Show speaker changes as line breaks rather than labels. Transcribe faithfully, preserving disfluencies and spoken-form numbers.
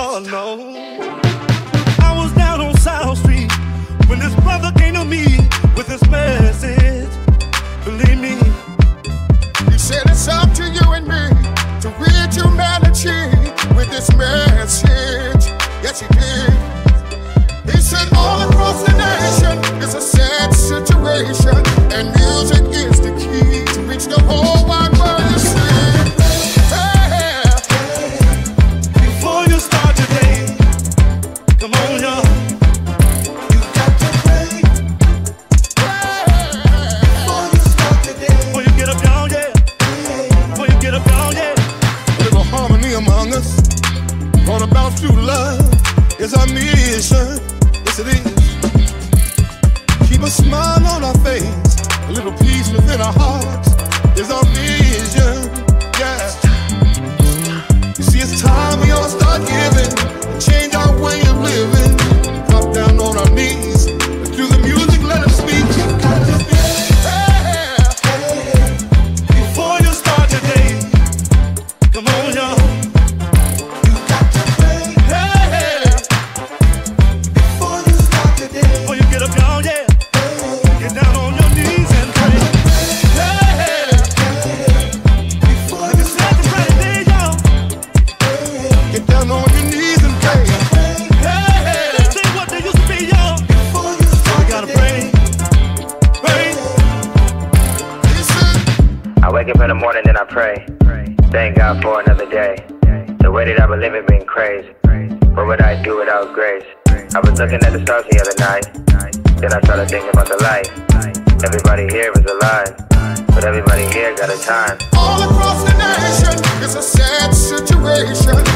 Lord knows. I was down on South Street when this brother came to me with this message. Believe me,
he said it's up to you and me to rid humanity with this message. Yes, he did. He said all across the nation is a sad situation, and music is the key to reach the whole wide world. You see, hey,
before you start today, come on, y'all. You got to pray. Before you start today, before you get up, y'all, yeah. Before you get up, y'all, yeah.
A little harmony among us, brought about through love, is our mission. Yes, it is. Keep a smile on our face, a little peace within our hearts is our vision. Yes. You see, it's time we all start giving and change our way of living. Drop down on our knees and through the music let us speak. You got to be. Hey,
hey, before you start today, come on, y'all. You got to pray. Hey, hey, before you start today, before you get up, y'all, yeah. Get down on your knees and pray. Hey, hey, before you start to pray today, y'all.
Get down on your knees and pray.
Hey, hey, this ain't what they used to be, y'all. Before you start, you gotta pray, pray.
I wake up in the morning and I pray. Thank God for another day. The way that I've been living been crazy. What would I do without grace? I was looking at the stars the other night. Then I started thinking about the life. Everybody here is alive, but everybody here got a time.
All across the nation is a sad situation.